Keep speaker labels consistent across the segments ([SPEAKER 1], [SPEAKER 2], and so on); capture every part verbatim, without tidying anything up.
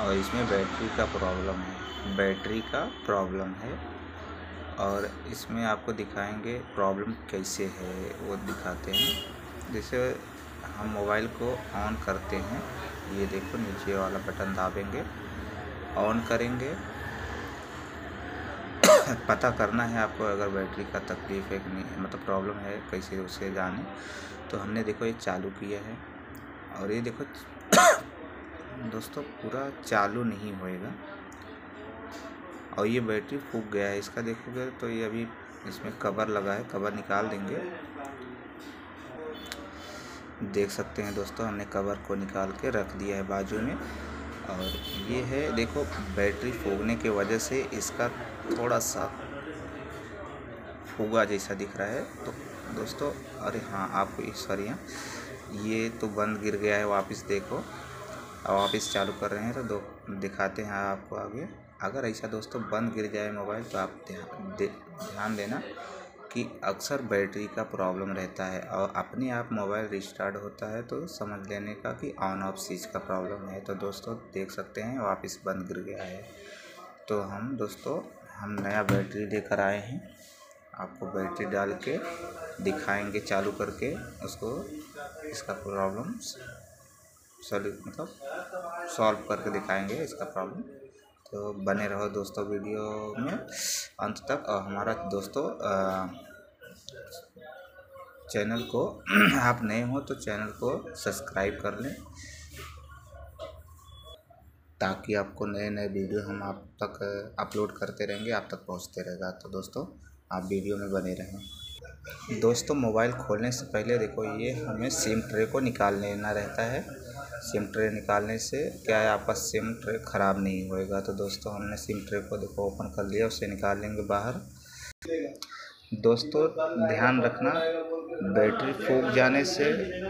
[SPEAKER 1] और इसमें बैटरी का प्रॉब्लम है बैटरी का प्रॉब्लम है और इसमें आपको दिखाएंगे प्रॉब्लम कैसे है वो दिखाते हैं। जैसे हम मोबाइल को ऑन करते हैं, ये देखो नीचे वाला बटन दाबेंगे, ऑन करेंगे। पता करना है आपको अगर बैटरी का तकलीफ़ है कि नहीं, मतलब प्रॉब्लम है कैसे उसे जाने। तो हमने देखो ये चालू किया है और ये देखो दोस्तों पूरा चालू नहीं होएगा और ये बैटरी फूक गया है। इसका देखोगे तो ये अभी इसमें कवर लगा है, कवर निकाल देंगे। देख सकते हैं दोस्तों, हमने कवर को निकाल के रख दिया है बाजू में। और ये है देखो बैटरी फूकने की वजह से इसका थोड़ा सा फूगा जैसा दिख रहा है। तो दोस्तों अरे हाँ आपको सॉरी हाँ ये तो बंद गिर गया है, वापस देखो और वापस चालू कर रहे हैं तो दो दिखाते हैं आपको आगे। अगर ऐसा दोस्तों बंद गिर जाए मोबाइल तो आप ध्यान दे ध्यान देना कि अक्सर बैटरी का प्रॉब्लम रहता है और अपने आप मोबाइल रिस्टार्ट होता है तो समझ लेने का कि ऑन ऑफ स्विच का प्रॉब्लम है। तो दोस्तों देख सकते हैं वापस बंद गिर गया है। तो हम दोस्तों हम नया बैटरी लेकर आए हैं, आपको बैटरी डाल के दिखाएंगे चालू करके उसको, इसका प्रॉब्लम सॉल्व मतलब सॉल्व करके दिखाएंगे इसका प्रॉब्लम। तो बने रहो दोस्तों वीडियो में अंत तक। और हमारा दोस्तों चैनल को आप नए हो तो चैनल को सब्सक्राइब कर लें ताकि आपको नए नए वीडियो हम आप तक अपलोड करते रहेंगे, आप तक पहुंचते रहेगा। तो दोस्तों आप वीडियो में बने रहें। दोस्तों मोबाइल खोलने से पहले देखो ये हमें सिम ट्रे को निकाल लेना रहता है। सिम ट्रे निकालने से क्या है आपका सिम ट्रे ख़राब नहीं होएगा। तो दोस्तों हमने सिम ट्रे को देखो ओपन कर लिया, उसे निकाल लेंगे बाहर। दोस्तों ध्यान रखना बैटरी फूक जाने से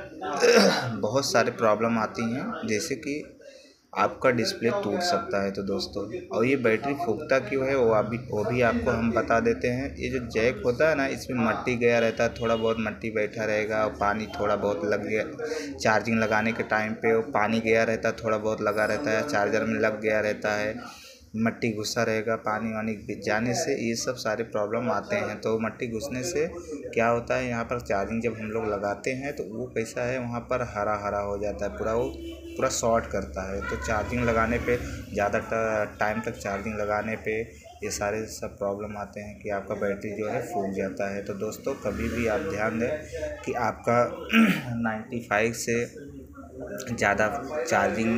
[SPEAKER 1] बहुत सारे प्रॉब्लम आती हैं, जैसे कि आपका डिस्प्ले टूट सकता है। तो दोस्तों और ये बैटरी फूकता क्यों है वो अभी वो भी आपको हम बता देते हैं। ये जो जैक होता है ना, इसमें मट्टी गया रहता है, थोड़ा बहुत मट्टी बैठा रहेगा और पानी थोड़ा बहुत लग गया, चार्जिंग लगाने के टाइम पे वो पानी गया रहता है, थोड़ा बहुत लगा रहता है, चार्जर में लग गया रहता है, मट्टी घुसा रहेगा, पानी वानी जाने से ये सब सारे प्रॉब्लम आते हैं। तो मट्टी घुसने से क्या होता है, यहाँ पर चार्जिंग जब हम लोग लगाते हैं तो वो कैसा है वहाँ पर हरा हरा हो जाता है, पूरा वो पूरा शॉर्ट करता है। तो चार्जिंग लगाने पे ज़्यादा टाइम तक चार्जिंग लगाने पे ये सारे सब प्रॉब्लम आते हैं कि आपका बैटरी जो है फूक जाता है। तो दोस्तों कभी भी आप ध्यान दें कि आपका नाइन्टी फाइव से ज़्यादा चार्जिंग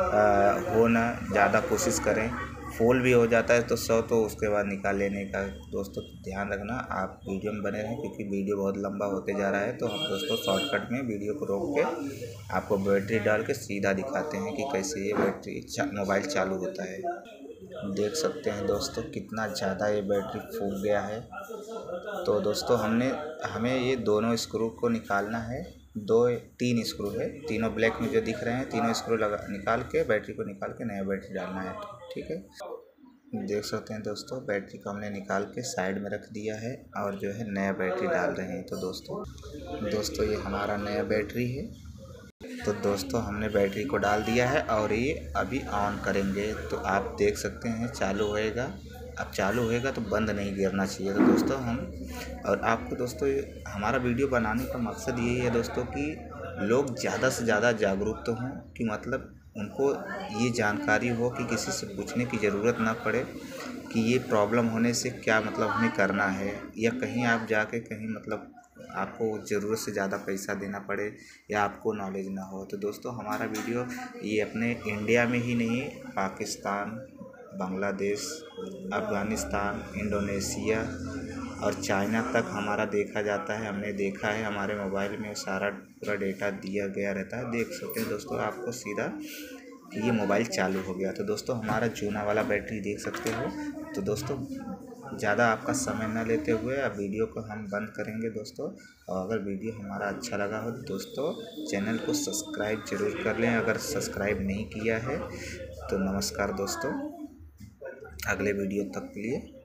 [SPEAKER 1] हो ना, ज़्यादा कोशिश करें। फुल भी हो जाता है तो सौ तो उसके बाद निकाल लेने का। दोस्तों ध्यान रखना, आप वीडियो में बने रहें क्योंकि वीडियो बहुत लंबा होते जा रहा है। तो हम दोस्तों शॉर्टकट में वीडियो को रोक के आपको बैटरी डाल के सीधा दिखाते हैं कि कैसे ये बैटरी चा, मोबाइल चालू होता है। देख सकते हैं दोस्तों कितना ज़्यादा ये बैटरी फूक गया है। तो दोस्तों हमने हमें ये दोनों स्क्रू को निकालना है, दो तीन स्क्रू है, तीनों ब्लैक में जो दिख रहे हैं तीनों स्क्रू लगा निकाल के बैटरी को निकाल के नया बैटरी डालना है। ठीक है, देख सकते हैं दोस्तों बैटरी को हमने निकाल के साइड में रख दिया है और जो है नया बैटरी डाल रहे हैं। तो दोस्तों दोस्तों ये हमारा नया बैटरी है। तो दोस्तों हमने बैटरी को डाल दिया है और ये अभी ऑन करेंगे तो आप देख सकते हैं चालू होएगा। अब चालू होएगा तो बंद नहीं गिरना चाहिए। तो दोस्तों हम और आपको दोस्तों हमारा वीडियो बनाने का मकसद यही है दोस्तों कि लोग ज़्यादा से ज़्यादा जागरूक तो हों, कि मतलब उनको ये जानकारी हो कि किसी से पूछने की ज़रूरत ना पड़े कि ये प्रॉब्लम होने से क्या मतलब हमें करना है, या कहीं आप जाके कहीं मतलब आपको ज़रूरत से ज़्यादा पैसा देना पड़े या आपको नॉलेज ना हो। तो दोस्तों हमारा वीडियो ये अपने इंडिया में ही नहीं, पाकिस्तान, बांग्लादेश, अफ़गानिस्तान, इंडोनेशिया और चाइना तक हमारा देखा जाता है। हमने देखा है, हमारे मोबाइल में सारा पूरा डेटा दिया गया रहता है। देख सकते हैं दोस्तों आपको सीधा कि ये मोबाइल चालू हो गया। तो दोस्तों हमारा जूना वाला बैटरी देख सकते हो। तो दोस्तों ज़्यादा आपका समय न लेते हुए अब वीडियो को हम बंद करेंगे दोस्तों। और अगर वीडियो हमारा अच्छा लगा हो तो दोस्तों चैनल को सब्सक्राइब जरूर कर लें, अगर सब्सक्राइब नहीं किया है तो। नमस्कार दोस्तों, अगले वीडियो तक के लिए।